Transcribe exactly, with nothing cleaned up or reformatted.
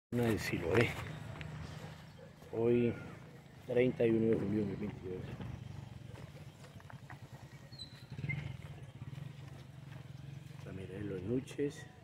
Una de Siloé, hoy treinta y uno de julio de dos mil veintidós. La mira de los Nuches.